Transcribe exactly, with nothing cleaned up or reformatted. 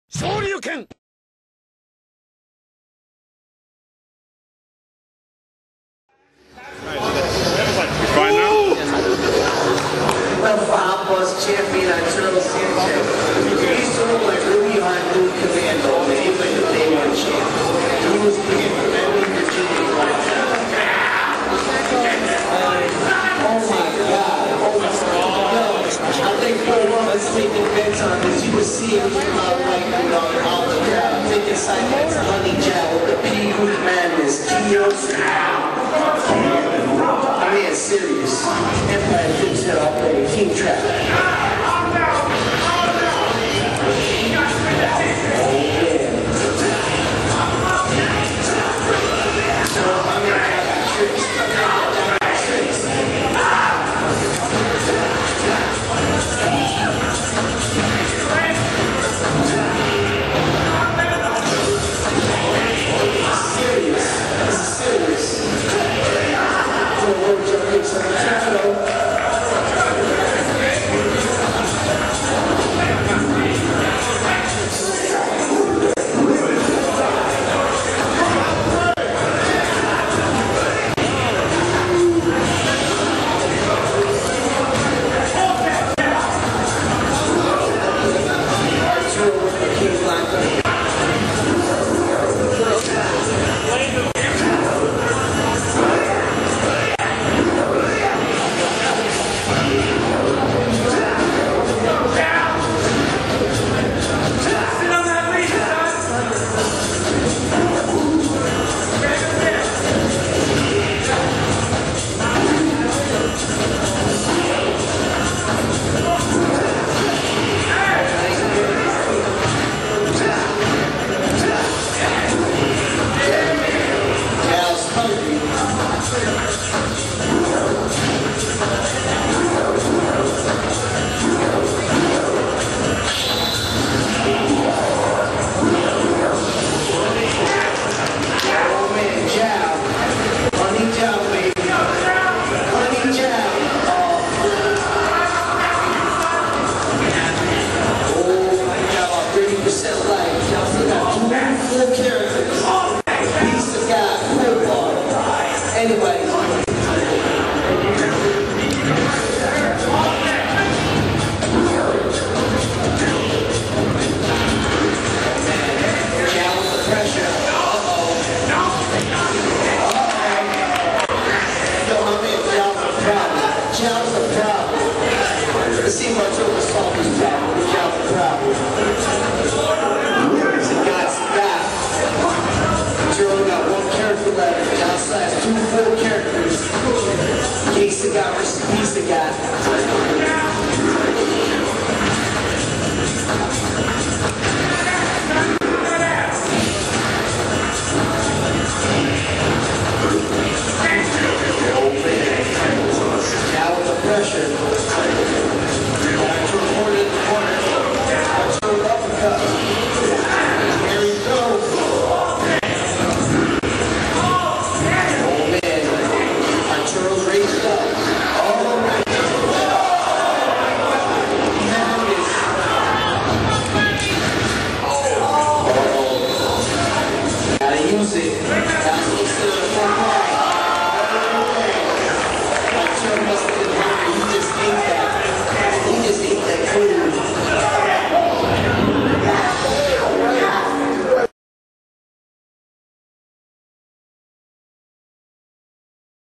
Shoryuken! Fine now? The five bus champion Arturo Sanchez. He used to look like really hard new commando, and he was like the day one champ. He was being Redmond, Virginia, one time. Oh my God. Oh my God. I think Paul Roberts taking bets on this. You will see him uh, like, you know, all the crowd taking side bets on Honey Jal with the P Group Madness. Kios. I mean, it's serious. Empire flips it off the team trap. Oh, yeah. So, I mean, I got tricks. I got tricks. Serious. This is serious. Piece of God,